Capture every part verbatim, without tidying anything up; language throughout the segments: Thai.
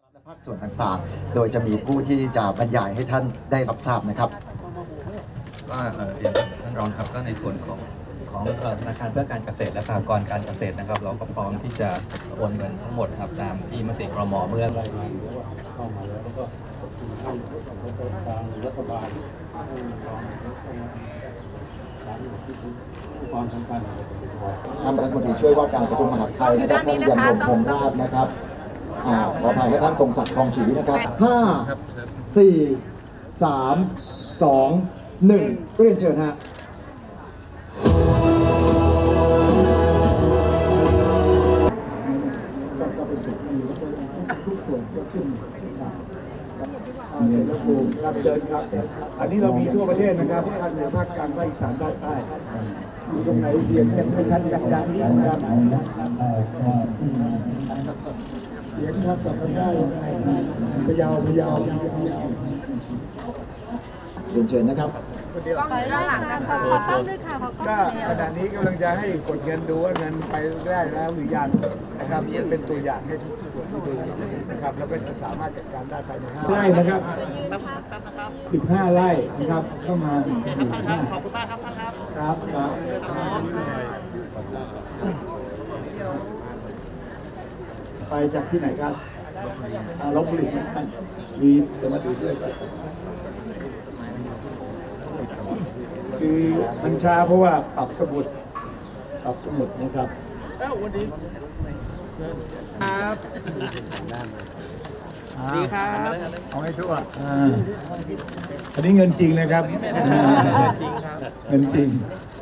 และภาคส่วนต่างๆโดยจะมีผู้ที่จะบรรยายให้ท่านได้รับทราบนะครับก็เรียนท่านรองครับก็ในส่วนของของธนาคารเพื่อการเกษตรและสหกรณ์การเกษตรนะครับเราก็พร้อมที่จะโอนเงินทั้งหมดครับตามที่มติครม.เมื่อรายงานเข้ามาแล้วก็ขอบคุณท่านรัฐบาลความสำคัญท่านรัฐมนตรีช่วยว่าการกระทรวงมหาดไทยนะครับท่านยำรงพงษ์ราชนะครับอ่าขออภัยให้ท่านทรงศักดิ์ทองศรีนะครับห้าสี่สามสองหนึ่งเรียนเชิญฮะก็เป็นจุดที่ทุกส่วนก็ขึ้นครับภูมิครับเดินครับอันนี้เรามีทั่วประเทศนะครับภาคเหนือภาคกลางภาคอีสานภาคใต้อยู่ตรงไหนเสียงยังไม่ชัดอย่างนี้นะครับเสียงครับแบบกันได้ยังไงพะเยาพะเยาพะเยาเรียนเชิญนะครับกล้องด้านหลังนะคะขอกล้องด้วยค่ะขอกล้องก็ขณะนี้กำลังจะให้กดเงินดูว่าเงินไปได้แล้วหรือยังนะครับจะเป็นตัวอย่างให้ทุกส่วนที่ดูนะครับแล้วก็จะสามารถจัดการได้ภายในห้าไร่นะครับสิบห้าไร่นะครับเข้ามาขอบคุณมากครับท่านครับครับครับไปจากที่ไหนครับลพบุรีท่านมีจะมาดูด้วยกันคือมันช้าเพราะว่าปรับสมุดปรับสมุดนะครับแล้ววันนี้ครับดีครับเอาให้ทั่วอันนี้เงินจริงนะครับเงินจริง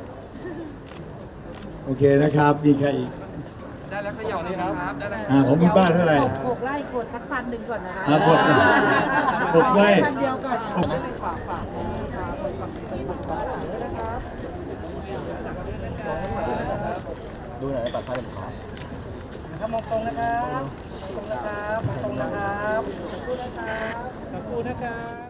โอเคนะครับมีใครอีกได้แล้วขย่าเลยนะครับได้แล้วอ่าของคุณป้าเท่าไหร่หกไร่กดสักพันหนึ่งก่อนนะคะกดหกไร่พันเดียวก่อนฝากฝากดูหน่อยปัดไพ่เลยครับนะครับมองตรงนะครับตรงนะครับมองตรงนะครับขอบคุณนะครับขอบคุณนะครับ